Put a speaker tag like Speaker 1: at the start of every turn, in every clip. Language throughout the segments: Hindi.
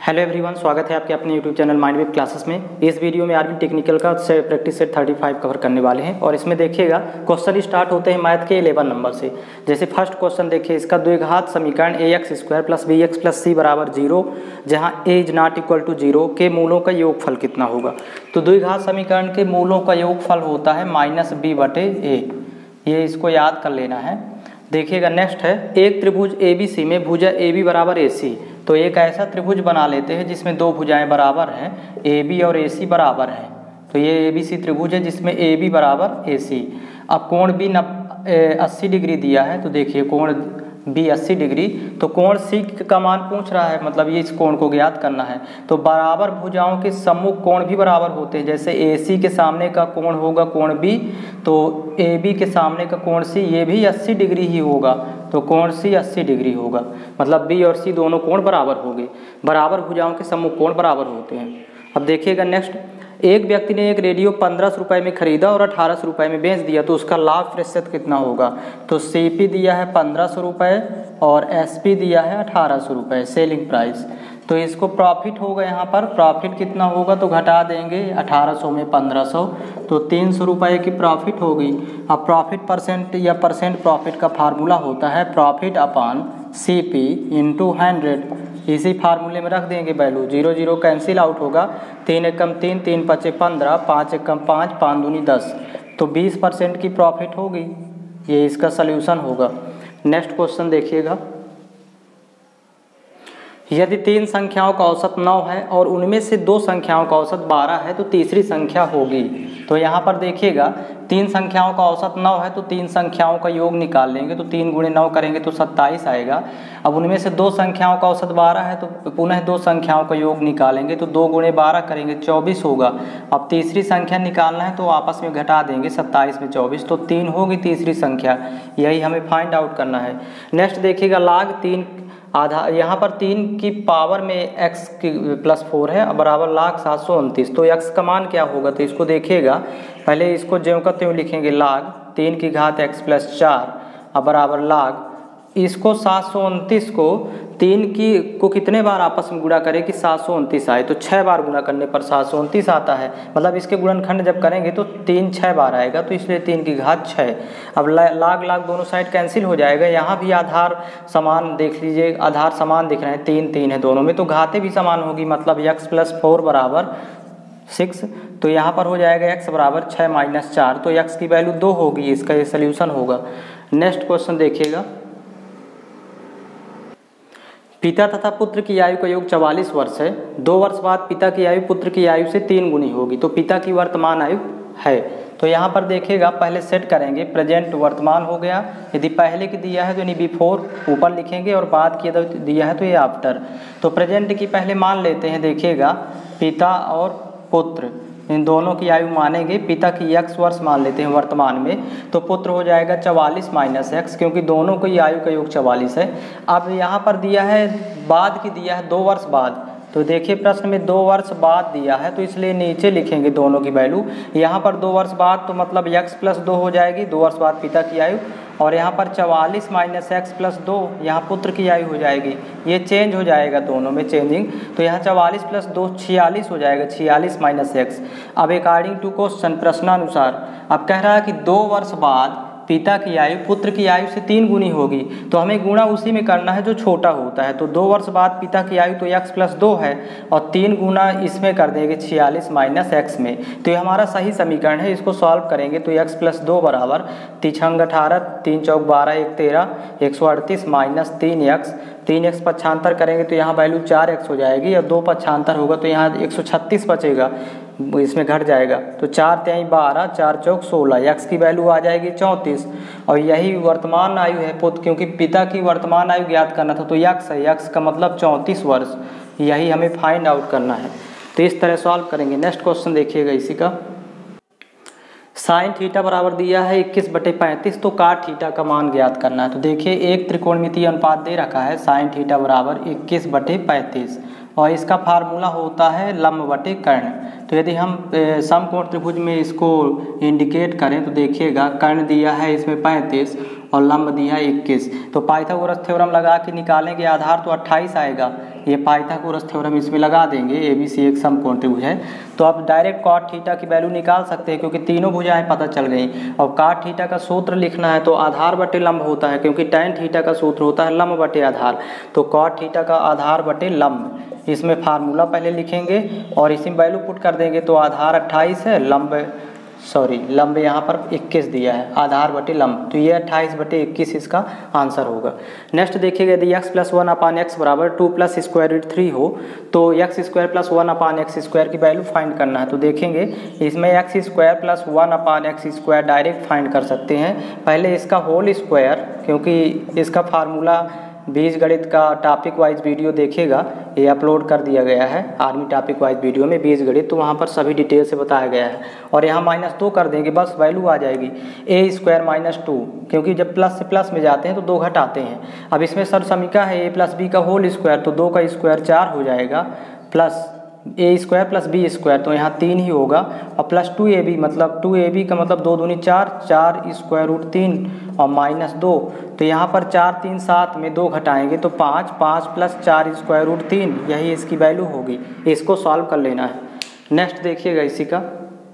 Speaker 1: हेलो एवरीवन, स्वागत है आपके अपने YouTube channel mind web classes में। इस वीडियो में आर्मी टेक्निकल का प्रैक्टिस सेट 35 कवर करने वाले हैं और इसमें देखिएगा क्वेश्चन स्टार्ट होते हैं मैथ के 11 नंबर से। जैसे फर्स्ट क्वेश्चन देखिए, इसका द्विघात समीकरण ax² + bx + c = 0 जहां a is not equal to 0 के मूलों का योगफल कितना होगा। तो द्विघात समीकरण के मूलों का योगफल होता है -b/a। ये इसको याद कर लेना है। देखिएगा नेक्स्ट है, एक त्रिभुज ABC में भुजा AB = AC। तो एक ऐसा त्रिभुज बना लेते हैं जिसमें दो भुजाएं बराबर हैं, AB और AC बराबर हैं। तो ये ABC त्रिभुज है जिसमें AB = AC। अब कोण B 80 डिग्री दिया है, तो देखिए कोण B 80 डिग्री, तो कोण C का मान पूछ रहा है, मतलब ये इस कोण को ज्ञात करना है। तो बराबर भुजाओं के सम्मुख कोण भी बराबर होते हैं। जैसे AC के सामने का कोण होगा कोण B, तो AB के सामने का कोण C ये भी 80 डिग्री ही होगा, तो कोण C 80 डिग्री होगा। मतलब B और C दोनों कोण बराबर होंगे। बराबर भुजाओं के सम्मुख कोण बराबर होते हैं। अब देखिएगा नेक्स्ट, एक व्यक्ति ने एक रेडियो 1500 रुपये में खरीदा और 1800 रुपये में बेच दिया, तो उसका लाभ प्रतिशत कितना होगा। तो CP दिया है 1500 रुपये और SP दिया है 1800 रुपये सेलिंग प्राइस। तो इसको प्रॉफिट होगा, यहाँ पर प्रॉफिट कितना होगा तो घटा देंगे 1800 में 1500, तो 300 रुपये की प्रॉफिट होगी। अब प्रॉफिट परसेंट या परसेंट प्रॉफिट का फार्मूला होता है प्रॉफिट अपॉन CP × 100। इसी फार्मूले में रख देंगे वैल्यू, 0 0 कैंसिल आउट होगा, 3 एकम 3, 3 पचे 15, 5 एकम 5, 5 दूनी 10, तो 20% की प्रॉफिट होगी। ये इसका सल्यूशन होगा। नेक्स्ट क्वेश्चन देखिएगा, यदि 3 संख्याओं का औसत 9 है और उनमें से 2 संख्याओं का औसत 12 है तो तीसरी संख्या होगी। तो यहाँ पर देखिएगा 3 संख्याओं का औसत 9 है तो 3 संख्याओं का योग निकाल लेंगे, तो 3 × 9 करेंगे तो 27 आएगा। अब उनमें से 2 संख्याओं का औसत 12 है तो पुनः 2 संख्याओं का योग निकालेंगे, तो 2 × 12 करेंगे 24 होगा। अब तीसरी संख्या निकालना है तो आपस में घटा देंगे, 27 में 24, तो 3 होगी तीसरी संख्या। यही हमें फाइंड आउट करना है। नेक्स्ट देखिएगा, log 3 आधा, यहाँ पर 3 की पावर में x +4 है बराबर log 729, तो x का मान क्या होगा। तो इसको देखिएगा, पहले इसको ज्यों का त्यों लिखेंगे, log 3 की घात x + 4 बराबर log, इसको 729 को 3 को कितने बार आपस में गुणा करें कि 729 आए, तो 6 बार गुणा करने पर 729 आता है। मतलब इसके गुणनखंड जब करेंगे तो 3 6 बार आएगा, तो इसलिए 3 की घात 6। अब log दोनों साइड कैंसिल हो जाएगा। यहाँ भी आधार समान देख लीजिए, आधार समान दिख रहे हैं, 3 3 है दोनों में, तो घातें भी समान होगी। मतलब x + 4 = 6, तो यहाँ पर हो जाएगा x = 6 - 4, तो x की वैल्यू 2 होगी। इसका ये सल्यूशन होगा। नेक्स्ट क्वेश्चन देखिएगा, पिता तथा पुत्र की आयु का योग 44 वर्ष है। 2 वर्ष बाद पिता की आयु पुत्र की आयु से 3 गुनी होगी, तो पिता की वर्तमान आयु है। तो यहाँ पर देखिएगा, पहले सेट करेंगे, प्रेजेंट वर्तमान हो गया। यदि पहले की दिया है तो यानी बिफोर ऊपर लिखेंगे और बाद की दिया है तो ये आफ्टर। तो प्रेजेंट की पहले मान लेते हैं। देखिएगा, पिता और पुत्र इन दोनों की आयु मानेंगे। पिता की x वर्ष मान लेते हैं वर्तमान में, तो पुत्र हो जाएगा 44 - x, क्योंकि दोनों की आयु का योग 44 है। अब यहाँ पर दिया है बाद की दिया है 2 वर्ष बाद, तो देखिए प्रश्न में 2 वर्ष बाद दिया है, तो इसलिए नीचे लिखेंगे दोनों की वैल्यू। यहाँ पर 2 वर्ष बाद तो मतलब x + 2 हो जाएगी, 2 वर्ष बाद पिता की आयु, और यहाँ पर 44 - x + 2 यहाँ पुत्र की आयु हो जाएगी। ये चेंज हो जाएगा दोनों में चेंजिंग, तो यहाँ 44 + 2 46 हो जाएगा, 46 - x। अब अकॉर्डिंग टू क्वेश्चन, प्रश्नानुसार अब कह रहा है कि 2 वर्ष बाद पिता की आयु पुत्र की आयु से 3 गुनी होगी, तो हमें गुणा उसी में करना है जो छोटा होता है। तो 2 वर्ष बाद पिता की आयु तो x + 2 है और 3 गुना इसमें कर देंगे 46 - x में, तो ये हमारा सही समीकरण है। इसको सॉल्व करेंगे तो x + 2 बराबर 3 × 18, 3 × 4 12, 1 13, 138 - 3x, 3x पक्षांतर करेंगे तो यहाँ वैल्यू 4x हो जाएगी, और 2 पक्षांतर होगा तो यहाँ 136 बचेगा, इसमें घट जाएगा। तो 4 × 3 12, 4 × 4 16, x की वैल्यू आ जाएगी 34, और यही वर्तमान आयु है पुत्र, क्योंकि पिता की वर्तमान आयु ज्ञात करना था तो x है, x का मतलब 34 वर्ष। यही हमें फाइंड आउट करना है, तो इस तरह सॉल्व करेंगे। नेक्स्ट क्वेश्चन देखिएगा इसी का, साइन थीटा बराबर दिया है 21/35, तो काट थीटा का मान ज्ञात करना है। तो देखिए एक त्रिकोणमितीय अनुपात दे रखा है, साइन थीटा बराबर 21/35, और इसका फार्मूला होता है लंब/कर्ण। तो यदि हम समकोण त्रिभुज में इसको इंडिकेट करें तो देखिएगा, कर्ण दिया है इसमें 35 और लंब दिया है 21, तो पाइथागोरस थ्योरम लगा के निकालेंगे, आधार तो 28 आएगा, ये पाइथागोरस थ्योरम इसमें लगा देंगे, ABC एक सम कोण त्रिभुज है। तो आप डायरेक्ट कॉट थीटा की वैल्यू निकाल सकते हैं क्योंकि तीनों भुजाएं पता चल गई। और कॉट थीटा का सूत्र लिखना है तो आधार बटे लंब होता है, क्योंकि टैन थीटा का सूत्र होता है लंब बटे आधार। तो कॉट थीटा का आधार बटे लंब, इसमें फार्मूला पहले लिखेंगे और इसी में वैल्यू पुट कर देंगे। तो आधार 28 है, लंब यहाँ पर 21 दिया है, आधार बटे लंब, तो ये 28 बटे 21 इसका आंसर होगा। नेक्स्ट देखिएगा, यदि x + 1/x बराबर 2 + √3 हो तो x² + 1/x² की वैल्यू फाइंड करना है। तो देखेंगे इसमें x² + 1/x² डायरेक्ट फाइंड कर सकते हैं। पहले इसका होल स्क्वायर, क्योंकि इसका फार्मूला बीजगणित का टॉपिक वाइज वीडियो देखिएगा, ये अपलोड कर दिया गया है आर्मी टॉपिक वाइज वीडियो में बीजगणित, तो वहाँ पर सभी डिटेल से बताया गया है। और यहाँ -2 कर देंगे, बस वैल्यू आ जाएगी a² - 2, क्योंकि जब प्लस से प्लस में जाते हैं तो 2 घटाते हैं। अब इसमें सर समीका है a + b का होल स्क्वायर, तो 2 का स्क्वायर 4 हो जाएगा, प्लस a² + b², तो यहाँ 3 ही होगा, और प्लस 2ab, मतलब 2ab का मतलब 2 दूनी 4, 4 √3 और -2, तो यहाँ पर 4 3 7 में 2 घटाएंगे तो 5, 5 + 4 √3, यही इसकी वैल्यू होगी। इसको सॉल्व कर लेना है। नेक्स्ट देखिएगा इसी का,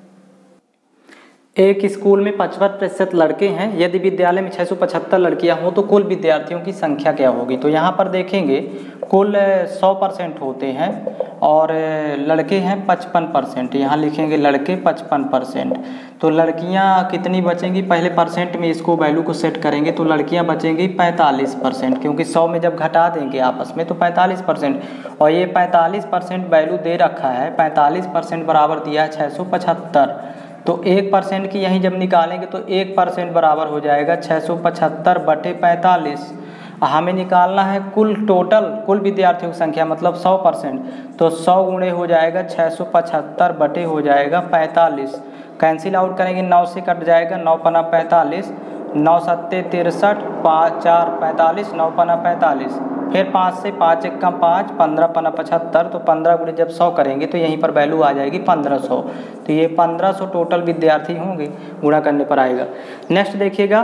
Speaker 1: एक स्कूल में 55% लड़के हैं, यदि विद्यालय में 675 लड़कियां हों तो कुल विद्यार्थियों की संख्या क्या होगी। तो यहाँ पर देखेंगे कुल 100% होते हैं और लड़के हैं 55%, यहाँ लिखेंगे लड़के 55%। तो लड़कियाँ कितनी बचेंगी, पहले परसेंट में इसको वैल्यू को सेट करेंगे, तो लड़कियाँ बचेंगी 45%, क्योंकि 100 में जब घटा देंगे आपस में तो 45%, और ये 45% वैल्यू दे रखा है, 45% बराबर दिया है 675, तो 1% की यहीं जब निकालेंगे तो 1% बराबर हो जाएगा 675 बटे 45। हमें निकालना है कुल विद्यार्थियों की संख्या, मतलब 100%, तो 100 गुणे हो जाएगा 675 बटे हो जाएगा 45। कैंसिल आउट करेंगे, 9 से कट जाएगा, 9 पना 45, 9 सत्ते 63, 5 4 45, 9 पना 45, फिर 5 से 5 1 कम 5, 15 पना 75, तो 15 गुणे जब 100 करेंगे तो यहीं पर वैल्यू आ जाएगी 1500। तो ये 1500 टोटल विद्यार्थी होंगे, गुणा करने पर आएगा। नेक्स्ट देखिएगा,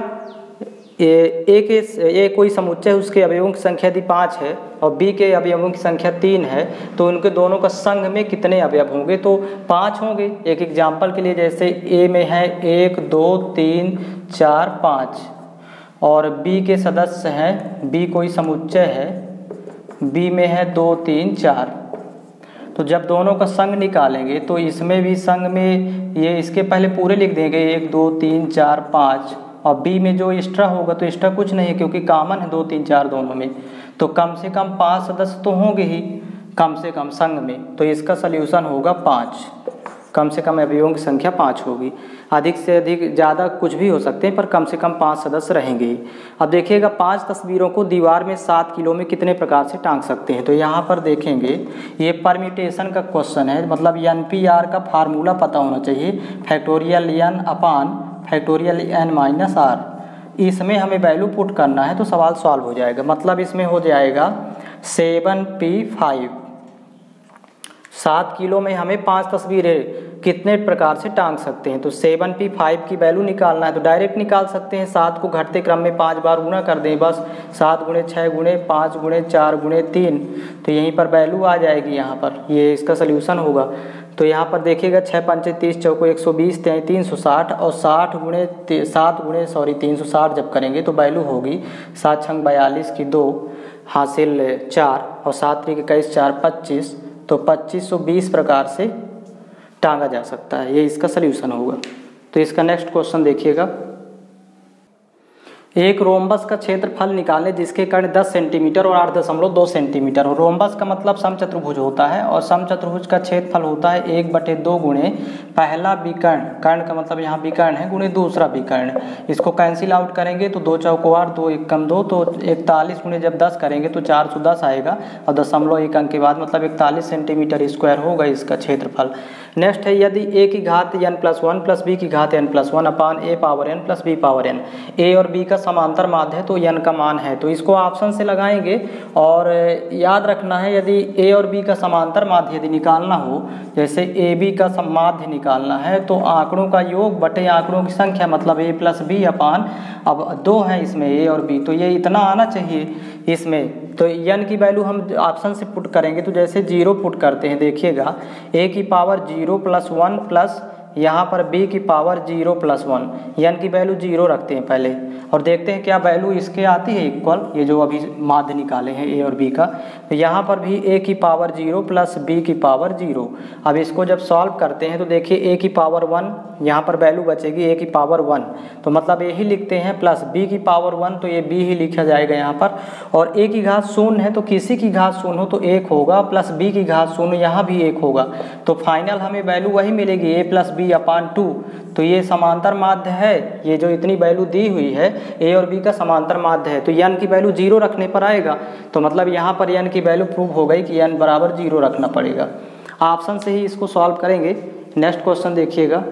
Speaker 1: ए कोई समुच्चय है, उसके अवयवों की संख्या यदि 5 है और बी के अवयवों की संख्या 3 है, तो उनके दोनों का संघ में कितने अवयव होंगे। तो 5 होंगे। एक एग्जाम्पल के लिए, जैसे ए में है 1 2 3 4 5 और बी के सदस्य हैं, बी कोई समुच्चय है, बी में है 2 3 4, तो जब दोनों का संघ निकालेंगे तो इसमें भी संघ में ये इसके पहले पूरे लिख देंगे 1 2 3 4 5, और बी में जो एक्स्ट्रा होगा तो एक्स्ट्रा कुछ नहीं है क्योंकि कॉमन है 2 3 4 दोनों में, तो कम से कम 5 सदस्य तो होंगे ही कम से कम संघ में, तो इसका सल्यूशन होगा 5। कम से कम अवयवों की संख्या 5 होगी। अधिक से अधिक ज़्यादा कुछ भी हो सकते हैं पर कम से कम 5 सदस्य रहेंगे ही। अब देखिएगा 5 तस्वीरों को दीवार में 7 किलो में कितने प्रकार से टांग सकते हैं। तो यहाँ पर देखेंगे ये परम्यूटेशन का क्वेश्चन है, मतलब NPR का फार्मूला पता होना चाहिए, फैक्टोरियल n/(n-r). इसमें हमें वैल्यू पुट करना है तो सवाल सॉल्व हो जाएगा। मतलब इसमें हो जाएगा 7p5, 7 किलो में हमें 5 तस्वीरें कितने प्रकार से टांग सकते हैं। तो 7p5 की वैल्यू निकालना है तो डायरेक्ट निकाल सकते हैं। 7 को घटते क्रम में 5 बार गुणा कर दें, बस 7 गुणे 6 गुणे 5 गुणे 4 गुणे 3, तो यहीं पर वैल्यू आ जाएगी। यहाँ पर ये इसका सल्यूशन होगा। तो यहाँ पर देखिएगा 6 पंचे 30 चौको 120 360, और 360 जब करेंगे तो वैल्यू होगी 7 छंग 42 की 2 हासिल 4, और 7 3 21 4 25, तो 2520 प्रकार से टांगा जा सकता है। ये इसका सल्यूशन होगा। तो इसका नेक्स्ट क्वेश्चन देखिएगा, एक रोम्बस का क्षेत्रफल निकालें जिसके कर्ण 10 सेंटीमीटर और 8.2 सेंटीमीटर हो। रोम्बस का मतलब समचतुर्भुज होता है और समचतुर्भुज का क्षेत्रफल होता है 1/2 गुणे पहला विकर्ण, कर्ण का मतलब यहाँ विकर्ण है, गुणे दूसरा विकर्ण। इसको कैंसिल आउट करेंगे तो 2 चौको 8 2 1 कम 2, तो 41 गुणे जब 10 करेंगे तो 410 आएगा, और 0.1 अंक के बाद मतलब 41 सेंटीमीटर स्क्वायर होगा इसका क्षेत्रफल। नेक्स्ट है, यदि a की घात n+1 प्लस b की घात n+1 upon a power n plus b power n, a और b का समांतर माध्य है तो n का मान है, तो इसको ऑप्शन से लगाएंगे। और याद रखना है, यदि a और b का समांतर माध्य यदि निकालना हो, जैसे a b का माध्य निकालना है तो आंकड़ों का योग बटे आंकड़ों की संख्या, मतलब a प्लस b अपान, अब 2 है इसमें a और b, तो ये इतना आना चाहिए इसमें तो n की वैल्यू हम ऑप्शन से पुट करेंगे तो जैसे 0 पुट करते हैं, देखिएगा a की पावर 0 + 1 प्लस यहाँ पर b की पावर 0 + 1, n की वैल्यू 0 रखते हैं पहले और देखते हैं क्या वैल्यू इसके आती है इक्वल, ये जो अभी माध्य निकाले हैं a और b का। तो यहाँ पर भी a की पावर 0 प्लस b की पावर 0। अब इसको जब सॉल्व करते हैं तो देखिए a की पावर 1, यहाँ पर वैल्यू बचेगी a की पावर 1, तो मतलब a ही लिखते हैं, प्लस b की पावर 1 तो ये b ही लिखा जाएगा यहाँ पर। और a की घात 0 है तो किसी की घात 0 हो तो 1 होगा, प्लस b की घात 0 यहाँ भी 1 होगा, तो फाइनल हमें वैल्यू वही मिलेगी a + b/2। तो ये समांतर माध्य है, ये जो इतनी वैल्यू दी हुई है a और b का समांतर माध्य है, तो n की वैल्यू 0 रखने पर आएगा। तो मतलब यहाँ पर n की वैल्यू प्रूव हो गई कि n बराबर 0 रखना पड़ेगा। ऑप्शन से ही इसको सॉल्व करेंगे। नेक्स्ट क्वेश्चन देखिएगा,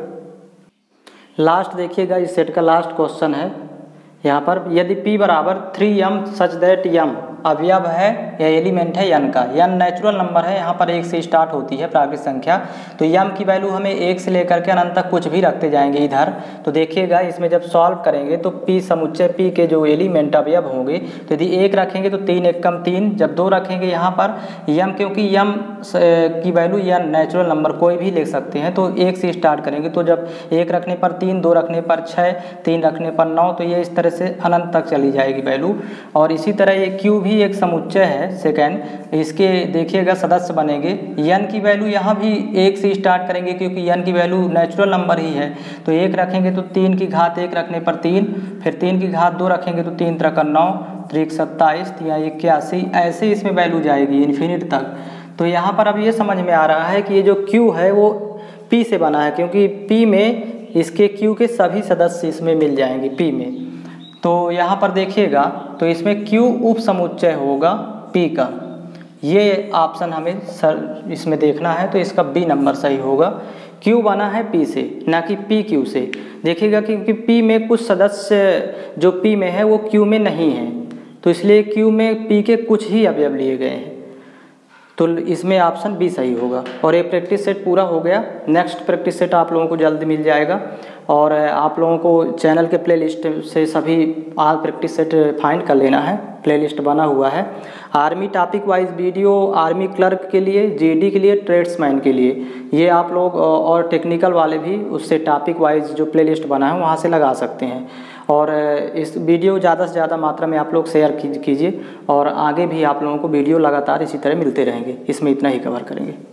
Speaker 1: लास्ट देखिएगा, इस सेट का लास्ट क्वेश्चन है। यहाँ पर यदि p बराबर 3m सच दैट m अवयव है या एलिमेंट है n का, n नेचुरल नंबर है, यहाँ पर 1 से स्टार्ट होती है प्राकृतिक संख्या, तो m की वैल्यू हमें 1 से लेकर के अनंत तक कुछ भी रखते जाएंगे इधर। तो देखिएगा इसमें जब सॉल्व करेंगे तो p समुच्चय p के जो एलिमेंट अवयव होंगे, तो यदि 1 रखेंगे तो 3 × 1 = 3, जब 2 रखेंगे यहाँ पर m, क्योंकि m की वैल्यू n नेचुरल नंबर कोई भी ले सकते हैं, तो 1 से स्टार्ट करेंगे, तो जब 1 रखने पर 3, 2 रखने पर 6, 3 रखने पर 9, तो ये इस तरह से अनंत तक चली जाएगी वैल्यू। और इसी तरह ये q भी एक समुच्चय है सेकेंड, इसके देखिएगा सदस्य बनेंगे। n की वैल्यू यहाँ भी 1 से स्टार्ट करेंगे क्योंकि n की वैल्यू नेचुरल नंबर ही है, तो 1 रखेंगे तो 3 की घात 1 रखने पर 3, फिर 3 की घात 2 रखेंगे तो 3 × 3 = 9, 3 × 27 या 81, ऐसे इसमें वैल्यू जाएगी इन्फिनिट तक। तो यहाँ पर अब ये समझ में आ रहा है कि ये जो q है वो p से बना है, क्योंकि p में इसके q के सभी सदस्य इसमें मिल जाएंगे p में। तो यहाँ पर देखिएगा तो इसमें q उप समुच्चय होगा p का, ये ऑप्शन हमें सर इसमें देखना है, तो इसका b नंबर सही होगा। q बना है p से, ना कि p q से। देखिएगा क्योंकि p में कुछ सदस्य जो p में है वो q में नहीं है, तो इसलिए q में p के कुछ ही अवयव लिए गए हैं, तो इसमें ऑप्शन बी सही होगा। और ये प्रैक्टिस सेट पूरा हो गया। नेक्स्ट प्रैक्टिस सेट आप लोगों को जल्द मिल जाएगा, और आप लोगों को चैनल के प्लेलिस्ट से सभी ऑल प्रैक्टिस सेट फाइंड कर लेना है, प्लेलिस्ट बना हुआ है। Army topic wise video, army clerk के लिए, जीडी के लिए, ट्रेड्समैन के लिए, ये आप लोग और टेक्निकल वाले भी उससे टॉपिक वाइज जो प्लेलिस्ट बना है वहाँ से लगा सकते हैं। और इस वीडियो ज़्यादा से ज़्यादा मात्रा में आप लोग शेयर कीजिए, और आगे भी आप लोगों को वीडियो लगातार इसी तरह मिलते रहेंगे। इसमें इतना ही कवर करेंगे।